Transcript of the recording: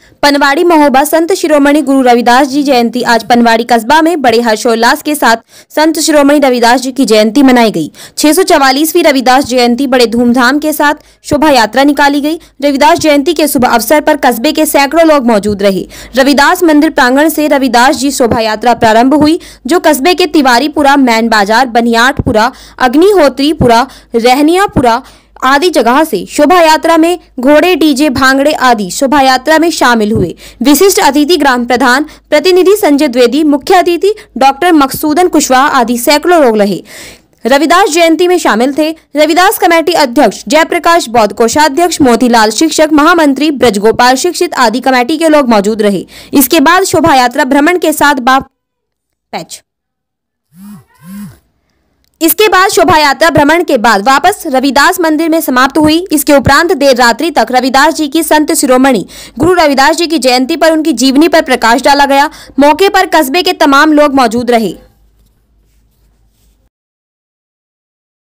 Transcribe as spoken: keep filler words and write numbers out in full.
पनवाड़ी महोबा संत शिरोमणि गुरु रविदास जी जयंती। आज पनवाड़ी कस्बा में बड़े हर्षोल्लास के साथ संत शिरोमणि रविदास जी की जयंती मनाई गई। छह सौ चवालीसवीं रविदास जयंती बड़े धूमधाम के साथ शोभा यात्रा निकाली गई। रविदास जयंती के शुभ अवसर पर कस्बे के सैकड़ों लोग मौजूद रहे। रविदास मंदिर प्रांगण से रविदास जी शोभा यात्रा प्रारंभ हुई, जो कस्बे के तिवारीपुरा, मैन बाजार, बनियाठपुरा, अग्निहोत्रीपुरा, रहनियापुरा आदि जगह से शोभा यात्रा में घोड़े, डीजे, भांगड़े आदि शोभा यात्रा में शामिल हुए। विशिष्ट अतिथि ग्राम प्रधान प्रतिनिधि संजय द्विवेदी, मुख्य अतिथि डॉक्टर मकसूदन कुशवाहा आदि सैकड़ों लोग रहे रविदास जयंती में शामिल थे। रविदास कमेटी अध्यक्ष जयप्रकाश, बौद्ध कोषाध्यक्ष मोतीलाल, शिक्षक, महामंत्री ब्रजगोपाल, शिक्षित आदि कमेटी के लोग मौजूद रहे। इसके बाद शोभा यात्रा भ्रमण के साथ बाप पैच इसके बाद शोभा यात्रा भ्रमण के बाद वापस रविदास मंदिर में समाप्त हुई। इसके उपरांत देर रात्रि तक रविदास जी की संत शिरोमणि गुरु रविदास जी की जयंती पर उनकी जीवनी पर प्रकाश डाला गया। मौके पर कस्बे के तमाम लोग मौजूद रहे।